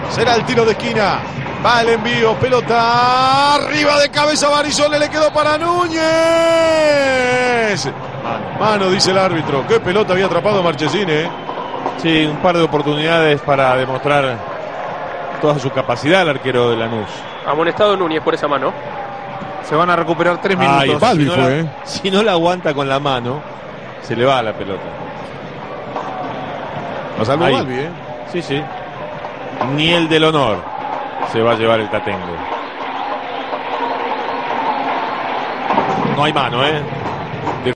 Será el tiro de esquina. Va el envío, pelota arriba de cabeza Barizone, le quedó para Núñez. Mano, dice el árbitro. Qué pelota había atrapado Marchesín, Sí, un par de oportunidades para demostrar toda su capacidad el arquero de Lanús. Amonestado Núñez por esa mano. Se van a recuperar 3 minutos. Ay, Balbi si no fue, si no la aguanta con la mano, se le va la pelota. Lo salvó Ahí. Balbi, Sí, sí. Ni el del honor se va a llevar el Tatengo. No hay mano,